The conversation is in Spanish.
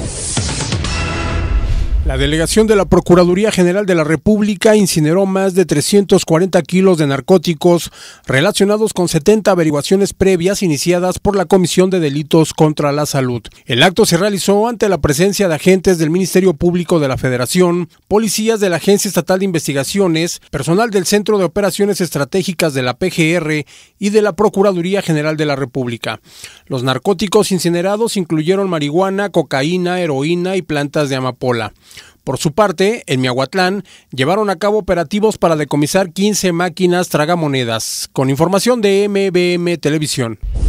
La delegación de la Procuraduría General de la República incineró más de 340 kilos de narcóticos relacionados con 70 averiguaciones previas iniciadas por la Comisión de Delitos contra la Salud. El acto se realizó ante la presencia de agentes del Ministerio Público de la Federación, policías de la Agencia Estatal de Investigaciones, personal del Centro de Operaciones Estratégicas de la PGR y de la Procuraduría General de la República. Los narcóticos incinerados incluyeron marihuana, cocaína, heroína y plantas de amapola. Por su parte, en Miahuatlán, llevaron a cabo operativos para decomisar 15 máquinas tragamonedas. Con información de MBM Televisión.